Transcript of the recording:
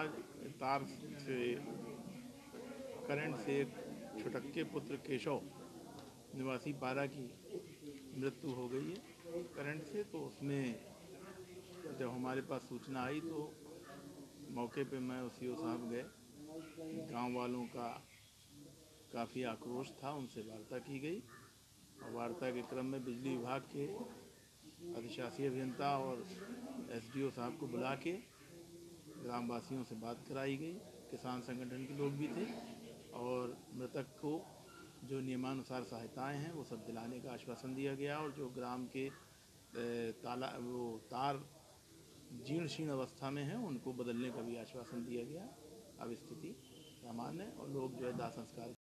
आज तार से करंट से एक छुटक के पुत्र केशव निवासी पारा की मृत्यु हो गई है करंट से। तो उसमें जब हमारे पास सूचना आई तो मौके पे मैं और सीओ साहब गए। गांव वालों का काफ़ी आक्रोश था, उनसे वार्ता की गई और वार्ता के क्रम में बिजली विभाग के अधिशासी अभियंता और एसडीओ साहब को बुला के ग्रामवासियों से बात कराई गई। किसान संगठन के लोग भी थे और मृतक को जो नियमानुसार सहायताएं हैं वो सब दिलाने का आश्वासन दिया गया और जो ग्राम के तार जीर्ण शीर्ण अवस्था में हैं उनको बदलने का भी आश्वासन दिया गया। अब स्थिति सामान्य है और लोग जो है दाह संस्कार